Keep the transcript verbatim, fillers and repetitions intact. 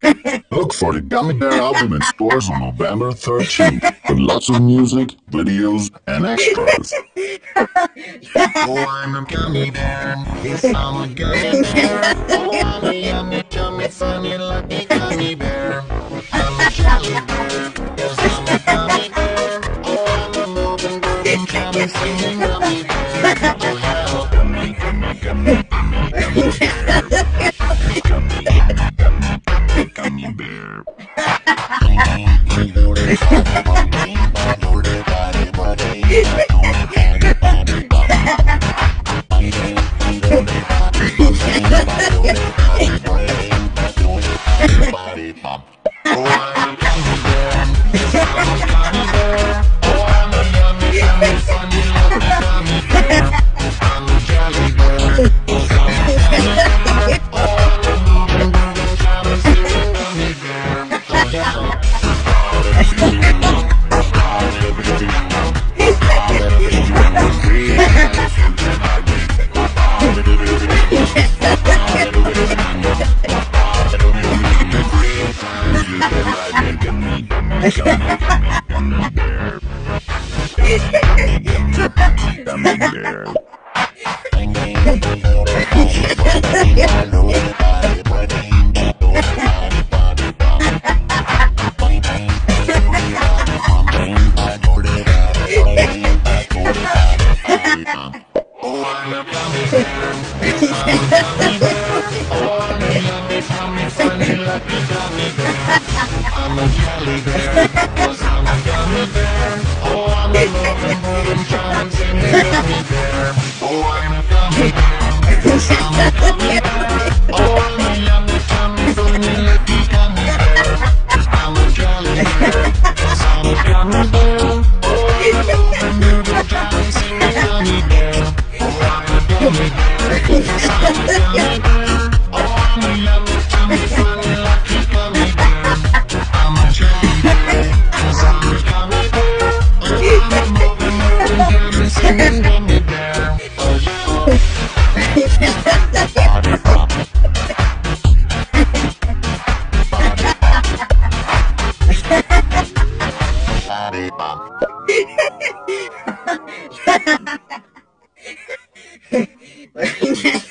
Look for the Gummy Bear album in stores on November thirteenth with lots of music, videos, and extras. Oh, I'm a gummy bear. Yes, I'm a gummy bear. Oh, I'm a yummy, yummy, funny, lucky gummy bear. I'm a jelly bear. Yes, I'm a gummy bear. Oh, I'm a moving, grooving, coming, singing gummy bear. Oh, yeah, oh, gummy, gummy, gummy, gummy, gummy bear. Gummy, gummy, gummy, gummy, gummy bear. I'm a jelly bear, 'cause I'm a gummy bear. Oh, I'm a moving, moving, trying to sing a gummy bear. Oh, I'm a gummy bear, 'cause I'm a gummy bear. Oh, I'm a yummy, yummy, funny, lucky gummy bear. 'Cause I'm a jelly bear, 'cause I'm a gummy bear. Oh, I'm a moving, moving, trying to sing a gummy bear. Oh, I'm a gummy bear, 'cause I'm a gummy bear. Oh, I'm a yummy, yummy, funny, lucky gummy bear. I'm a jelly bear, 'cause I'm a gummy bear. Oh, I'm a moving, moving, moving, singing gummy bear. Oh, yeah. Body pop. Body pop. Body pop.